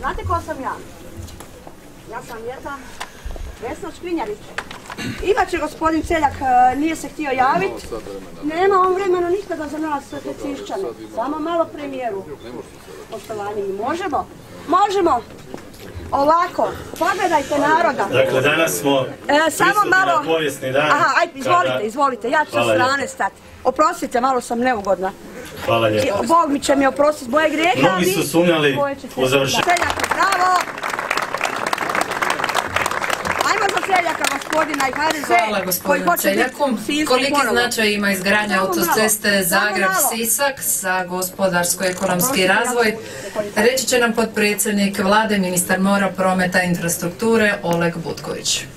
Znate ko sam ja? Ja sam jedna Vesna Škrinjarić. Inače, gospodin Celjak nije se htio javiti. Nema on vremena nikada za nas, Tecišćane. Samo malo premijeru. Poštovanje, možemo? Možemo! Ovako, pogledajte naroda. Dakle, danas smo prisutni na povijesni dan. Aha, ajde, izvolite, ja ću sa strane stati. Oprostite, malo sam neugodna. Hvala lijepo. Bog mi će mi oprostiti moje grijehe. Mnogi su sumnjali u završenju. Celjaka, bravo! Ajmo za Celjaka, gospodina i HDZ. Hvala gospodinu Celjaku. Koliki značaj ima izgradnja autoceste Zagreb-Sisak za gospodarsko-ekonomski razvoj? Reći će nam potpredsjednik Vlade, ministar mora, prometa i infrastrukture Oleg Butković.